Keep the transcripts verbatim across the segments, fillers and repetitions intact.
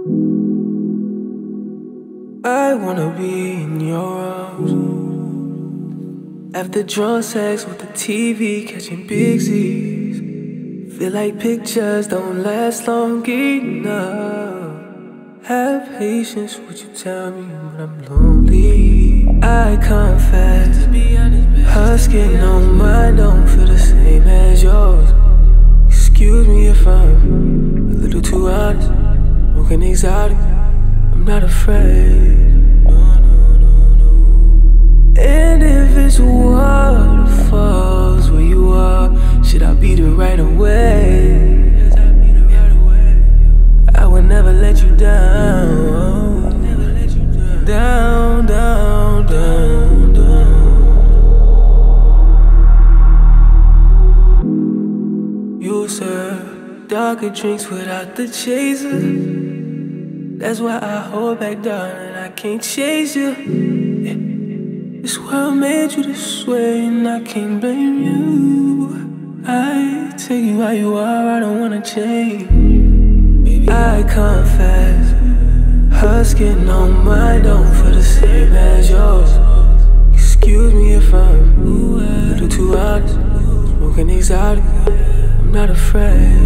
I wanna be in your arms. After drunk sex with the T V, catching big Z's. Feel like pictures don't last long enough. Have patience, would you tell me when I'm lonely? I confess, her skin on mine don't feel the same as yours. Excuse me if I'm a little too honest. Smoking exotic, I'm not afraid. And if it's waterfalls where you are, should I beat it right away? I would never let you down. Down, down, down, down. You serve darker drinks without the chaser. That's why I hold back, darling, I can't chase you. This world made you this way and I can't blame you. I take you how you are, I don't wanna change. I confess, her skin on mine don't feel the same as yours. Excuse me if I'm a little too honest. Smoking exotic, I'm not afraid.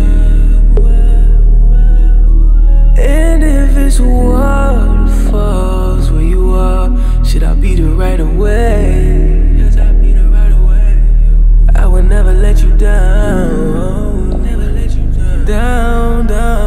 And if it's waterfalls where you are, should I beat it right away? Yes, I beat it right away. I would never let you down. Never let you down. Down, down.